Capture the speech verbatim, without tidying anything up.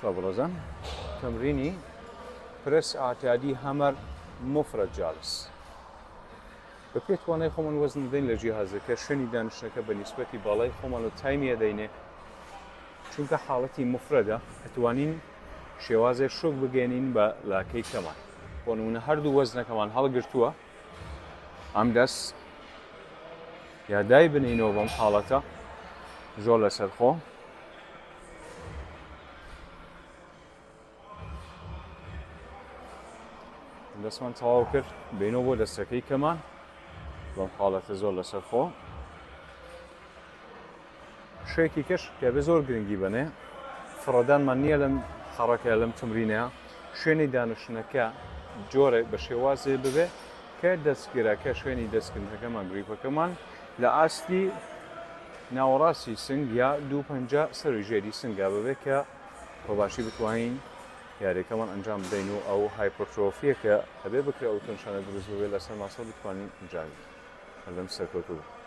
طبرزان تمريني بريس اعتيادي همر مفرد جالس بكيت وانا خمن وزن دين لجهازك شني دانشنك بالنسبة بالاي خمن التايمية دينه چونك حالتي مفردة اتوانين شوازي شوك بگينين با لاكي كمان ونون هردو وزن كمان هل قرتوا ام دس يا داي بنينو بم حالته جول سرخو دەست من تەواو کرد بینەوە بۆ دەستەکەی کەمان بەم حاڵەتە زۆر لەسەر خۆ شێکی کەش کە بێ زۆر گرنگی بنێ فڕەدانمان نییە لەم خەڕەکە لەم تمرینەیە شوێنی دانشتنەکە جۆرە بە شێوازێ ببێ کە دەستگیرەکە شوێنی دەستکردنەکەمان گریپەکەمان لە ئاستی ناوەڕاستی سنگ یا دوو پەنجا سەری ژێری سنگا ببێ کە بەباشی بتوانین یاریەکەمان ئەنجام بدەین و ئەو هایپۆترۆفیە کە هەبێ بکرێ ئەو تەنشانە دروست ببێت لەسەر ماسە بتوانین ئەنجام بدەین لەم سەرکەوتوو